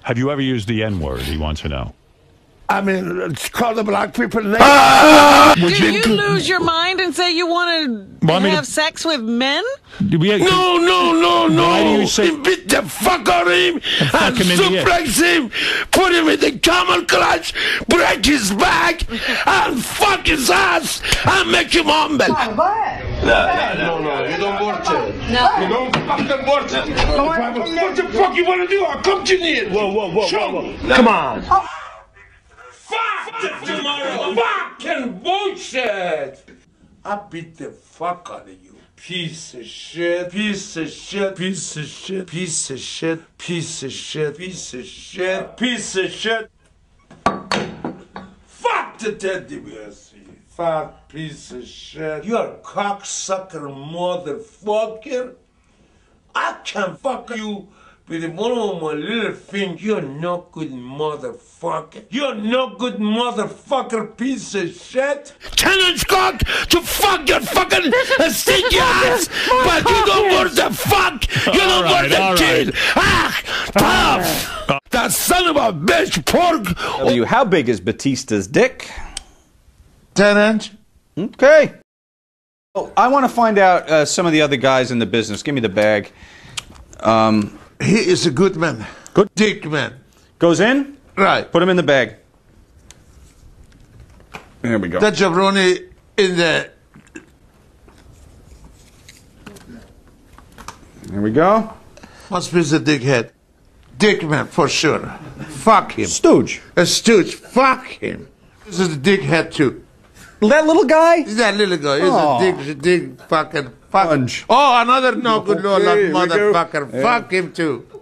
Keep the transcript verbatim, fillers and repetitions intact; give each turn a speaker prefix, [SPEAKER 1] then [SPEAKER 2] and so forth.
[SPEAKER 1] Have you ever used the N-word? He wants to know.
[SPEAKER 2] I mean, it's called the black people name.
[SPEAKER 3] Ah! Do you lose your mind and say you want to
[SPEAKER 1] Want me
[SPEAKER 3] have
[SPEAKER 1] to-
[SPEAKER 3] sex with men?
[SPEAKER 1] Do we-
[SPEAKER 2] No, no, no, no.
[SPEAKER 1] Why do you say-
[SPEAKER 2] He beat the fuck out of him and,
[SPEAKER 1] fuck him in the ear.
[SPEAKER 2] suplex him, put him in the camel clutch, break his back, and fuck his ass, and make him humble.
[SPEAKER 4] No, no, no, you don't watch it. No. You don't fucking watch it. What the fuck you want to do? I'll come to you. Whoa, whoa, whoa, Show whoa, whoa. Me. Come on. Oh. Fuck tomorrow. Fucking bullshit. I beat the fuck out of you. Piece of shit. Piece of shit. Piece of shit. Piece of shit. Piece of shit. Piece of shit. Piece of shit. Fuck the teddy bears. Fat piece of shit. You're a cocksucker motherfucker. I can fuck you with one of my little finger. You're no good motherfucker. You're no good motherfucker piece of shit. Challenge cock to fuck your fucking stinky ass, but you don't want to fuck. You don't
[SPEAKER 1] right,
[SPEAKER 4] want to
[SPEAKER 1] all
[SPEAKER 4] kill.
[SPEAKER 1] right.
[SPEAKER 4] Ah, tough. That son of a bitch pork.
[SPEAKER 5] W, how big is Batista's dick?
[SPEAKER 4] Ten inch.
[SPEAKER 5] Okay. Oh, I want to find out uh, some of the other guys in the business. Give me the bag. Um,
[SPEAKER 4] He is a good man.
[SPEAKER 5] Good.
[SPEAKER 4] Dick man.
[SPEAKER 5] goes in.
[SPEAKER 4] Right.
[SPEAKER 5] Put him in the bag. There we go.
[SPEAKER 4] That jabroni in the...
[SPEAKER 5] There we go.
[SPEAKER 4] Must be the dickhead. Dick man, for sure. Fuck him.
[SPEAKER 5] Stooge.
[SPEAKER 4] A stooge. Fuck him. This is a dickhead too.
[SPEAKER 5] That little guy?
[SPEAKER 4] He's that little guy. He's
[SPEAKER 5] Aw.
[SPEAKER 4] a dick, dick fucking fuck.
[SPEAKER 5] Sponge.
[SPEAKER 4] Oh, another no good
[SPEAKER 5] Okay,
[SPEAKER 4] Lord
[SPEAKER 5] here we go.
[SPEAKER 4] motherfucker.
[SPEAKER 5] Yeah.
[SPEAKER 4] Fuck him too.